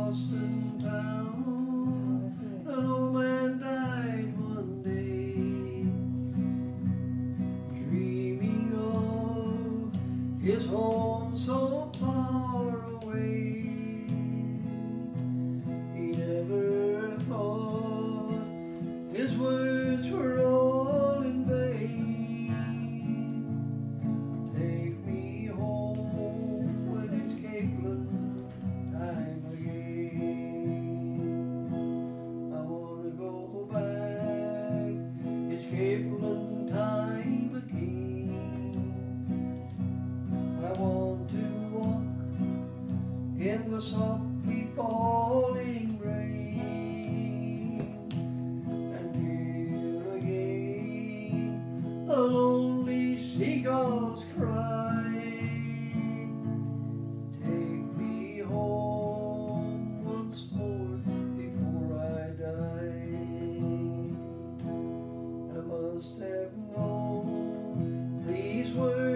Boston town. An old man died one day, dreaming of his home so far away. He never thought his words were all in vain. Take me home when it's Capeland time again. I wanna go back, it's Capeland time again. I want to walk in the softly falling rain and hear again the lonely seagulls cry. Take me home once more before I die. I must have known these words